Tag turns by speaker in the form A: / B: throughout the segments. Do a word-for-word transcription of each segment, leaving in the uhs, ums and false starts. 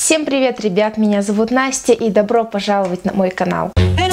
A: Всем привет, ребят, меня зовут Настя и добро пожаловать на мой канал.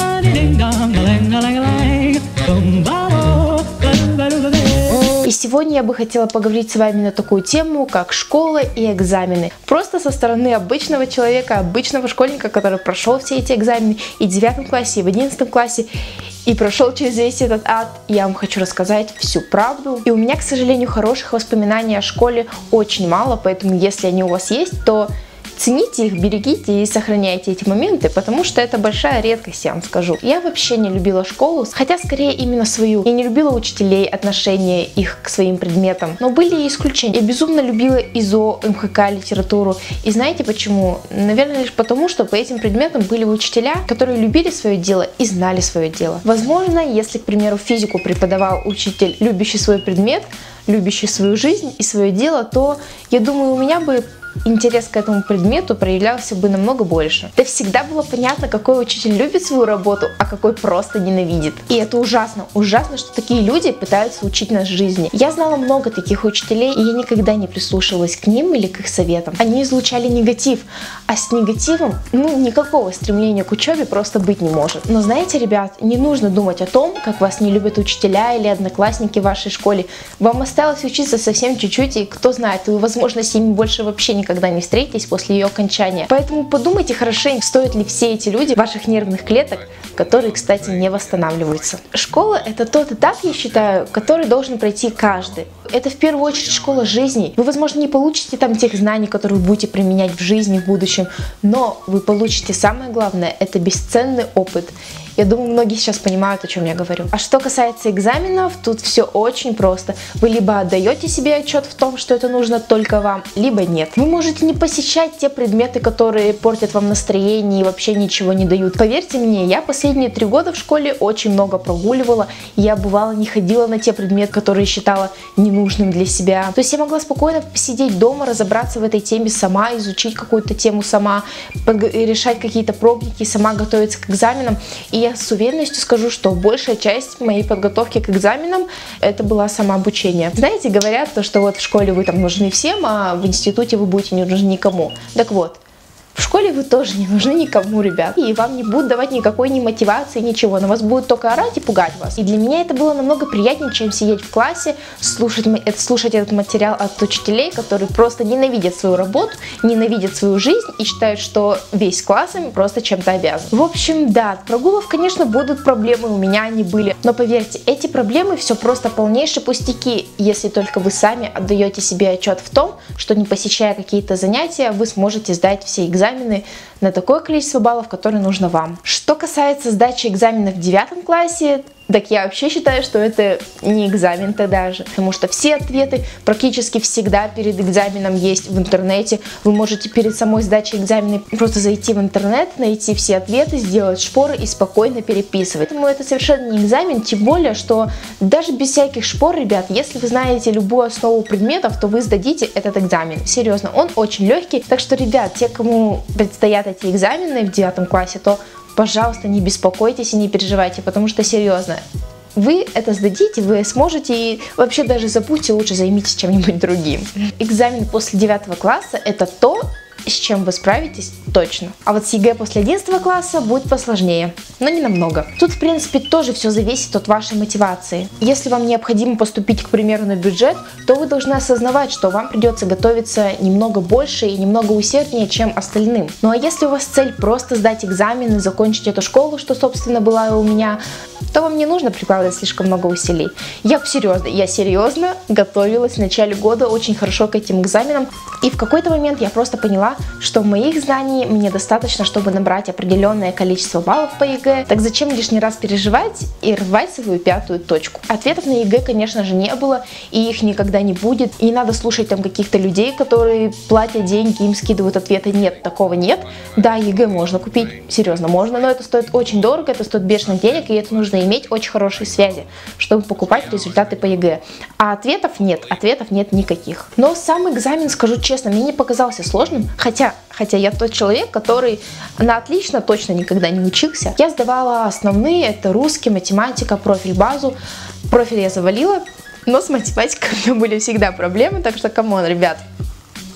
A: И сегодня я бы хотела поговорить с вами на такую тему, как школа и экзамены. Просто со стороны обычного человека, обычного школьника, который прошел все эти экзамены и в девятом классе, и в одиннадцатом классе, и прошел через весь этот ад, я вам хочу рассказать всю правду. И у меня, к сожалению, хороших воспоминаний о школе очень мало, поэтому если они у вас есть, то цените их, берегите и сохраняйте эти моменты, потому что это большая редкость, я вам скажу. Я вообще не любила школу, хотя скорее именно свою. Я не любила учителей, отношения их к своим предметам, но были и исключения. Я безумно любила ИЗО, МХК, литературу. И знаете почему? Наверное, лишь потому, что по этим предметам были учителя, которые любили свое дело и знали свое дело. Возможно, если, к примеру, физику преподавал учитель, любящий свой предмет, любящий свою жизнь и свое дело, то, я думаю, у меня бы интерес к этому предмету проявлялся бы намного больше. Да всегда было понятно, какой учитель любит свою работу, а какой просто ненавидит. И это ужасно. Ужасно, что такие люди пытаются учить нас жизни. Я знала много таких учителей, и я никогда не прислушивалась к ним или к их советам. Они излучали негатив, а с негативом, ну, никакого стремления к учебе просто быть не может. Но знаете, ребят, не нужно думать о том, как вас не любят учителя или одноклассники в вашей школе. Вам осталось учиться совсем чуть-чуть, и кто знает, вы, возможно, с ними больше вообще не когда не встретитесь после ее окончания. Поэтому подумайте хорошенько, стоят ли все эти люди ваших нервных клеток, которые, кстати, не восстанавливаются. Школа — это тот этап, я считаю, который должен пройти каждый. Это в первую очередь школа жизни. Вы, возможно, не получите там тех знаний, которые вы будете применять в жизни в будущем, но вы получите самое главное — это бесценный опыт. Я думаю, многие сейчас понимают, о чем я говорю. А что касается экзаменов, тут все очень просто. Вы либо отдаете себе отчет в том, что это нужно только вам, либо нет. Вы можете не посещать те предметы, которые портят вам настроение и вообще ничего не дают. Поверьте мне, я последние три года в школе очень много прогуливала. Я, бывало, не ходила на те предметы, которые считала ненужным для себя. То есть я могла спокойно посидеть дома, разобраться в этой теме сама, изучить какую-то тему сама, решать какие-то пробники, сама готовиться к экзаменам. И я с уверенностью скажу, что большая часть моей подготовки к экзаменам это было самообучение. Знаете, говорят, то, что вот в школе вы там нужны всем, а в институте вы будете не нужны никому. Так вот, в школе вы тоже не нужны никому, ребят. И вам не будут давать никакой ни мотивации, ничего. На вас будут только орать и пугать вас. И для меня это было намного приятнее, чем сидеть в классе, слушать, слушать этот материал от учителей, которые просто ненавидят свою работу, ненавидят свою жизнь и считают, что весь класс им просто чем-то обязан. В общем, да, от прогулов, конечно, будут проблемы, у меня они были. Но поверьте, эти проблемы все просто полнейшие пустяки, если только вы сами отдаете себе отчет в том, что не посещая какие-то занятия, вы сможете сдать все экзамены на такое количество баллов, которое нужно вам. Что касается сдачи экзаменов в девятом классе, так я вообще считаю, что это не экзамен-то даже, потому что все ответы практически всегда перед экзаменом есть в интернете. Вы можете перед самой сдачей экзамена просто зайти в интернет, найти все ответы, сделать шпоры и спокойно переписывать. Поэтому это совершенно не экзамен, тем более, что даже без всяких шпор, ребят, если вы знаете любую основу предметов, то вы сдадите этот экзамен. Серьезно, он очень легкий, так что, ребят, те, кому предстоят эти экзамены в девятом классе, то пожалуйста, не беспокойтесь и не переживайте, потому что, серьезно, вы это сдадите, вы сможете, и вообще даже забудьте, лучше займитесь чем-нибудь другим. Экзамен после девятого класса — это то, с чем вы справитесь точно. А вот с ЕГЭ после одиннадцатого класса будет посложнее, но не намного. Тут, в принципе, тоже все зависит от вашей мотивации. Если вам необходимо поступить, к примеру, на бюджет, то вы должны осознавать, что вам придется готовиться немного больше и немного усерднее, чем остальным. Ну а если у вас цель просто сдать экзамен и закончить эту школу, что, собственно, была и у меня, то вам не нужно прикладывать слишком много усилий. Я серьезно, я серьезно готовилась в начале года очень хорошо к этим экзаменам, и в какой-то момент я просто поняла, что моих знаний мне достаточно, чтобы набрать определенное количество баллов по ЕГЭ, так зачем лишний раз переживать и рвать свою пятую точку? Ответов на ЕГЭ, конечно же, не было, и их никогда не будет, и не надо слушать там каких-то людей, которые платят деньги, им скидывают ответы. Нет, такого нет. Да, ЕГЭ можно купить, серьезно, можно, но это стоит очень дорого, это стоит бешеных денег, и это нужно иметь очень хорошие связи, чтобы покупать результаты по ЕГЭ. А ответов нет, ответов нет никаких. Но сам экзамен, скажу честно, мне не показался сложным, хотя, хотя я тот человек, который на отлично точно никогда не учился. Я сдавала основные, это русский, математика, профиль, базу. Профиль я завалила, но с математикой у меня были всегда проблемы, так что, камон, ребят.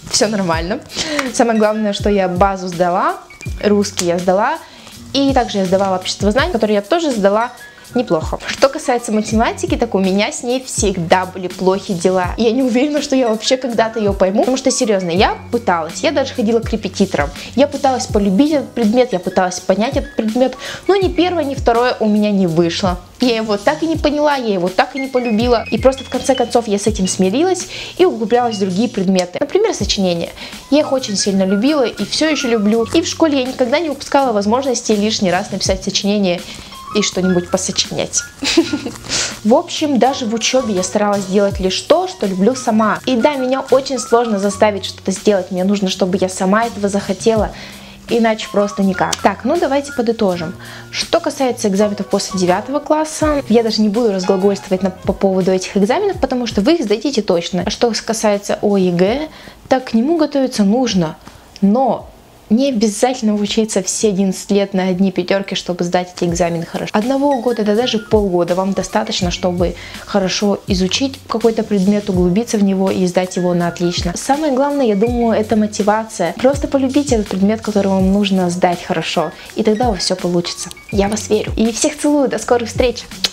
A: все нормально. Самое главное, что я базу сдала, русский я сдала, и также я сдавала обществознание, которое я тоже сдала неплохо. Что касается математики, так у меня с ней всегда были плохие дела. Я не уверена, что я вообще когда-то ее пойму, потому что, серьезно, я пыталась, я даже ходила к репетиторам, я пыталась полюбить этот предмет, я пыталась понять этот предмет, но ни первое, ни второе у меня не вышло. Я его так и не поняла, я его так и не полюбила, и просто в конце концов я с этим смирилась и углублялась в другие предметы. Например, сочинения. Я их очень сильно любила и все еще люблю. И в школе я никогда не упускала возможности лишний раз написать сочинение и что-нибудь посочинять. В общем, даже в учебе я старалась делать лишь то, что люблю сама. И да, меня очень сложно заставить что-то сделать. Мне нужно, чтобы я сама этого захотела. Иначе просто никак. Так, ну давайте подытожим. Что касается экзаменов после девятого класса, я даже не буду разглагольствовать на, по поводу этих экзаменов, потому что вы их сдадите точно. А что касается ОЕГЭ, так к нему готовиться нужно. Но не обязательно учиться все одиннадцать лет на одни пятерки, чтобы сдать эти экзамены хорошо. Одного года, да даже полгода вам достаточно, чтобы хорошо изучить какой-то предмет, углубиться в него и сдать его на отлично. Самое главное, я думаю, это мотивация. Просто полюбите этот предмет, который вам нужно сдать хорошо, и тогда у вас все получится. Я вас верю. И всех целую, до скорых встреч!